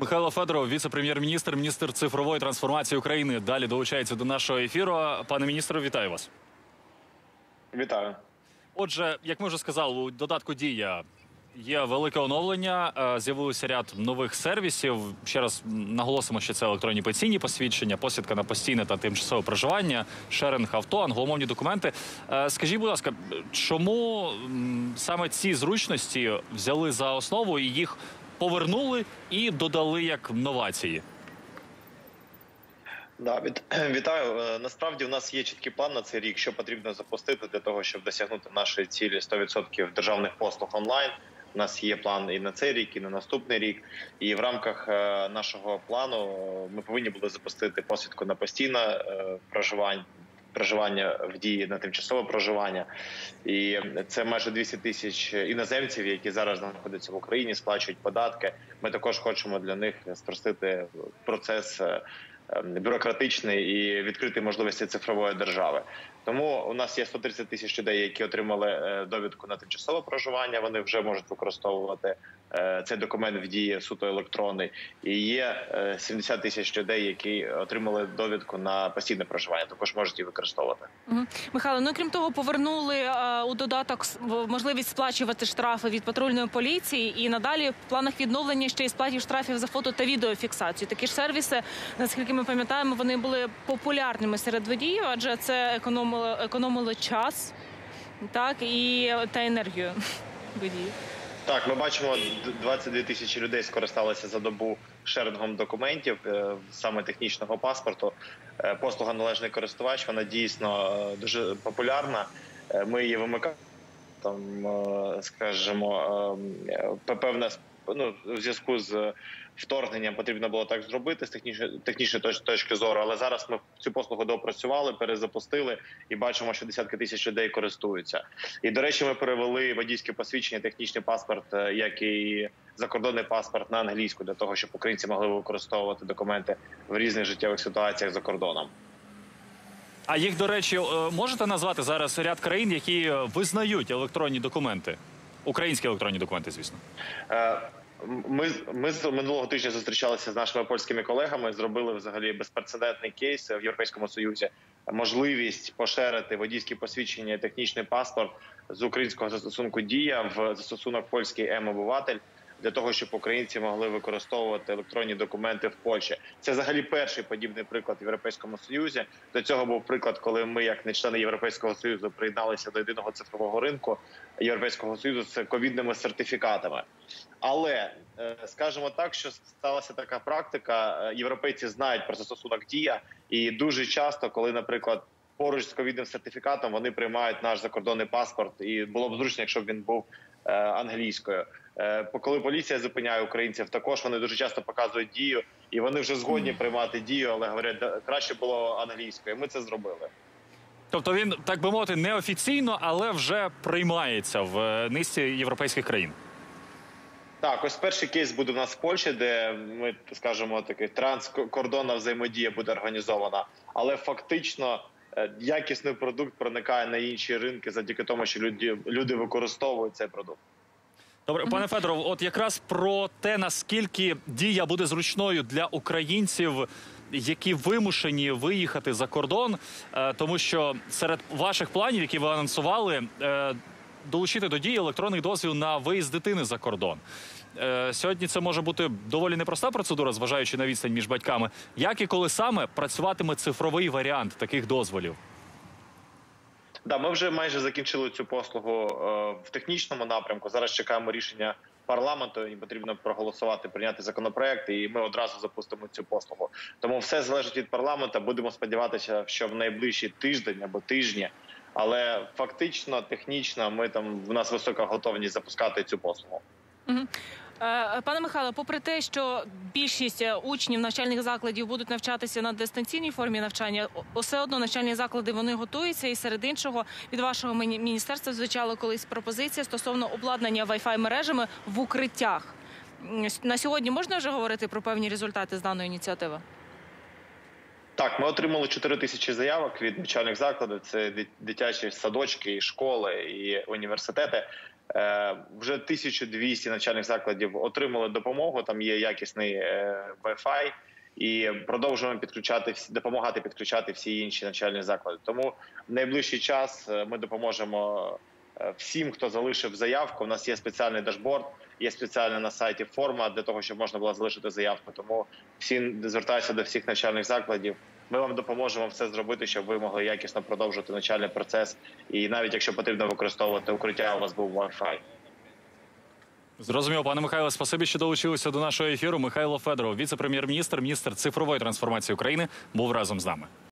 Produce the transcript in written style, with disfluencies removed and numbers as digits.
Михайло Федоров, віце-прем'єр-міністр, міністр цифрової трансформації України. Далі долучається до нашого ефіру. Пане міністре, вітаю вас. Вітаю. Отже, як ми вже сказали, у додатку «Дія» є велике оновлення, з'явилося ряд нових сервісів. Ще раз наголосимо, що це електронні пенсійні посвідчення, посвідка на постійне та тимчасове проживання, шеринг авто, англомовні документи. Скажіть, будь ласка, чому саме ці зручності взяли за основу і їх повернули і додали як новації? Вітаю. Насправді у нас є чіткий план на цей рік, що потрібно запустити для того, щоб досягнути нашої цілі 100% державних послуг онлайн. У нас є план і на цей рік, і на наступний рік. І в рамках нашого плану ми повинні були запустити посвідку на постійне проживання в Дії, на тимчасове проживання. І це майже 200 тисяч іноземців, які зараз знаходяться в Україні, сплачують податки. Ми також хочемо для них спростити процес бюрократичний і відкрити можливості цифрової держави. Тому у нас є 130 тисяч людей, які отримали довідку на тимчасове проживання. Вони вже можуть використовувати цей документ в Дії суто електронний. І є 70 тисяч людей, які отримали довідку на постійне проживання. Також можуть її використовувати. Михайло, ну крім того, повернули у додаток можливість сплачувати штрафи від патрульної поліції. І надалі в планах відновлення ще й сплаті штрафів за фото та відеофіксацію. Такі ж сервіси, наскільки ми пам'ятаємо, вони були популярними серед водіїв, адже це економило час, так, та енергію водіїв. Так, ми бачимо, 22 тисячі людей скористалися за добу шерингом документів, саме технічного паспорту. Послуга «Належний користувач», вона дійсно дуже популярна. Ми її вимикаємо, скажімо, певне, в зв'язку з вторгненням потрібно було так зробити з технічної точки зору, але зараз ми цю послугу доопрацювали, перезапустили і бачимо, що десятки тисяч людей користуються. І, до речі, ми перевели водійське посвідчення, технічний паспорт, як і закордонний паспорт на англійську, для того, щоб українці могли використовувати документи в різних життєвих ситуаціях за кордоном. А їх, до речі, можете назвати зараз ряд країн, які визнають електронні документи? Українські електронні документи, звісно. Ми з минулого тижня зустрічалися з нашими польськими колегами, зробили взагалі безпрецедентний кейс в Європейському Союзі. Можливість поширити водійські посвідчення і технічний паспорт з українського застосунку «Дія» в застосунок польський «М-обиватель», для того, щоб українці могли використовувати електронні документи в Польщі. Це взагалі перший подібний приклад в Європейському Союзі. До цього був приклад, коли ми, як не члени Європейського Союзу, приєдналися до єдиного цифрового ринку Європейського Союзу з ковідними сертифікатами. Але, скажімо так, що сталася така практика, європейці знають про застосунок «Дія», і дуже часто, коли, наприклад, поруч з ковідним сертифікатом вони приймають наш закордонний паспорт, і було б зручно, якщо б він був англійською. Коли поліція зупиняє українців, також вони дуже часто показують «Дію», і вони вже згодні приймати «Дію», але говорять, краще було англійською. Ми це зробили. Тобто він, так би мовити, неофіційно, але вже приймається в низці європейських країн. Так, ось перший кейс буде в нас в Польщі, де ми, скажімо, такий транскордонна взаємодія буде організована. Але фактично якісний продукт проникає на інші ринки завдяки тому, що люди використовують цей продукт. Добре, пане Федоров, от якраз про те, наскільки «Дія» буде зручною для українців, які вимушені виїхати за кордон, тому що серед ваших планів, які ви анонсували, долучити до «Дії» електронний дозвіл на виїзд дитини за кордон. Сьогодні це може бути доволі непроста процедура, зважаючи на відстань між батьками. Як і коли саме працюватиме цифровий варіант таких дозволів? Да, ми вже майже закінчили цю послугу в технічному напрямку. Зараз чекаємо рішення парламенту, і потрібно проголосувати, прийняти законопроект, і ми одразу запустимо цю послугу. Тому все залежить від парламенту. Будемо сподіватися, що в найближчий тиждень або тижні, але фактично, технічно, в нас висока готовність запускати цю послугу. Пане Михайло, попри те, що більшість учнів навчальних закладів будуть навчатися на дистанційній формі навчання, все одно навчальні заклади вони готуються, і серед іншого від вашого міністерства звучала колись пропозиція стосовно обладнання Wi-Fi мережами в укриттях. На сьогодні можна вже говорити про певні результати з даної ініціативи? Так, ми отримали 4 тисячі заявок від навчальних закладів. Це дитячі садочки, школи і університети. Вже 1200 навчальних закладів отримали допомогу. Там є якісний Wi-Fi. І продовжуємо допомагати підключати всі інші навчальні заклади. Тому в найближчий час ми допоможемо всім, хто залишив заявку. У нас є спеціальний дашборд, є спеціальна на сайті форма для того, щоб можна було залишити заявку. Тому всі звертаюся до всіх навчальних закладів. Ми вам допоможемо все зробити, щоб ви могли якісно продовжувати навчальний процес. І навіть якщо потрібно використовувати укриття, у вас був Wi-Fi. Зрозуміло, пане Михайле, спасибі, що долучилися до нашого ефіру. Михайло Федоров, віце-прем'єр-міністр, міністр цифрової трансформації України, був разом з нами.